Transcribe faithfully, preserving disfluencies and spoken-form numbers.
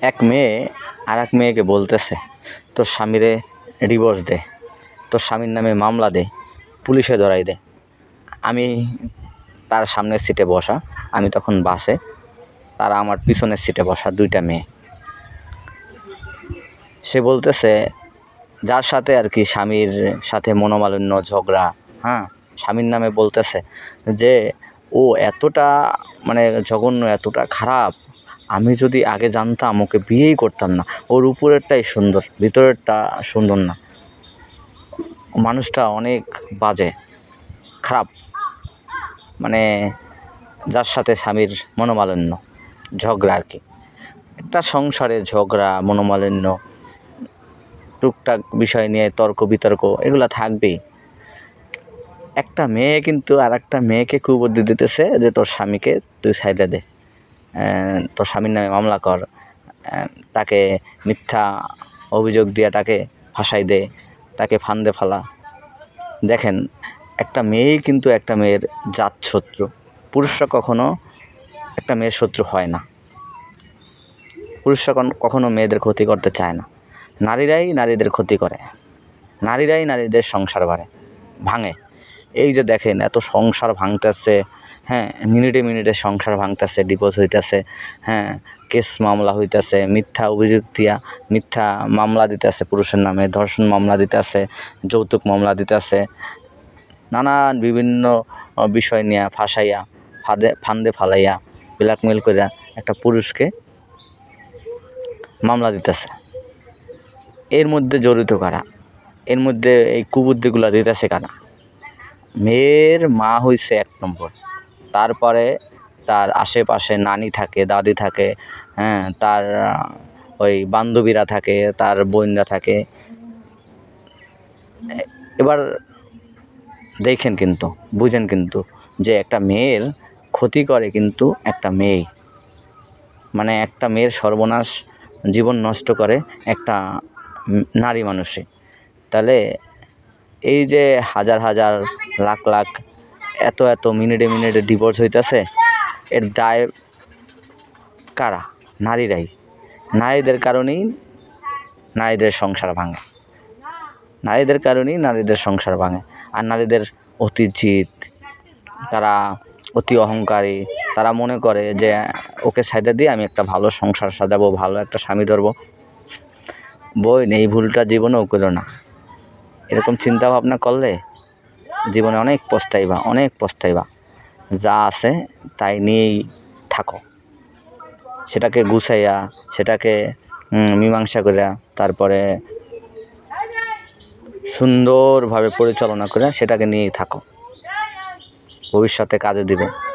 এক মেয়ে আর এক মেয়েকে বলতেছে তোর স্বামীরে ডিভোর্স দে, তোর স্বামীর নামে মামলা দে, পুলিশে ধরাই দে। আমি তার সামনের সিটে বসা, আমি তখন বাসে, তারা আমার পিছনের সিটে বসা, দুইটা মেয়ে। সে বলতেছে যার সাথে আর কি স্বামীর সাথে মনোমালিন্য, ঝগড়া, হ্যাঁ, স্বামীর নামে বলতেছে যে ও এতটা মানে জঘন্য, এতটা খারাপ, আমি যদি আগে জানতাম ওকে বিয়েই করতাম না। ওর উপরেরটাই সুন্দর, ভিতরেরটা সুন্দর না। মানুষটা অনেক বাজে, খারাপ, মানে যার সাথে স্বামীর মনোমালিন্য, ঝগড়া আর কি। একটা সংসারে ঝগড়া, মনোমালিন্য, টুকটাক বিষয় নিয়ে তর্ক বিতর্ক এগুলো থাকবেই। একটা মেয়ে কিন্তু আর একটা মেয়েকে কুবুদ্ধি দিতেছে যে তোর স্বামীকে তুই সাইডে দে, তোর স্বামীর নামে মামলা কর, তাকে মিথ্যা অভিযোগ দিয়ে তাকে ফাঁসাই দে, তাকে ফান্দে ফালা। দেখেন, একটা মেয়েই কিন্তু একটা মেয়ের জাত শত্রু। পুরুষরা কখনো একটা মেয়ের শত্রু হয় না। পুরুষরা কখনো মেয়েদের ক্ষতি করতে চায় না। নারীরাই নারীদের ক্ষতি করে, নারীরাই নারীদের সংসার ভাঙে ভাঙে এই যে দেখেন এত সংসার ভাঙতেছে, হ্যাঁ, মিনিটে মিনিটে সংসার ভাঙতেছে, ডিভোর্স হইতেছে, হ্যাঁ, কেস মামলা হইতেছে, মিথ্যা অভিযোগ দিয়া মিথ্যা মামলা দিতেছে পুরুষের নামে, ধর্ষণ মামলা দিতেছে, যৌতুক মামলা দিতেছে, নানান বিভিন্ন বিষয় নিয়ে ফাঁসাইয়া ফাঁদে ফান্দে ফালাইয়া ব্ল্যাকমেল করিয়া একটা পুরুষকে মামলা দিতেছে। এর মধ্যে জড়িত কারা? এর মধ্যে এই কুবুদ্ধিগুলো দিতেছে কারা? মেয়ের মা হইছে এক নম্বর, তারপরে তার আশেপাশে নানি থাকে, দাদি থাকে, হ্যাঁ, তার ওই বান্ধবীরা থাকে, তার বোনরা থাকে। এবার দেখেন কিন্তু, বুঝেন কিন্তু যে একটা মেয়ের ক্ষতি করে কিন্তু একটা মেয়ে, মানে একটা মেয়ের সর্বনাশ, জীবন নষ্ট করে একটা নারী মানুষে। তাহলে এই যে হাজার হাজার লাখ লাখ এত এত মিনিটে মিনিটে ডিভোর্স হইতেছে, এর দায় কারা? নারীরাই। নারীদের কারণেই নারীদের সংসার ভাঙে, নারীদের কারণেই নারীদের সংসার ভাঙে। আর নারীদের অতি জিদ, তারা অতি অহংকারী, তারা মনে করে যে ওকে সাইডে দিয়ে আমি একটা ভালো সংসার সাজাবো, ভালো একটা স্বামী ধরবো। বোন, এই ভুলটা জীবনেও করো না। এরকম চিন্তা ভাবনা করলে জীবনে অনেক পস্তাইবা, অনেক পস্তাইবা। যা আছে তাই নিয়েই থাকো, সেটাকে গুছাইয়া, সেটাকে মীমাংসা করিয়া, তারপরে সুন্দরভাবে পরিচালনা করে সেটাকে নিয়েই থাকো, ভবিষ্যতে কাজে দিবে।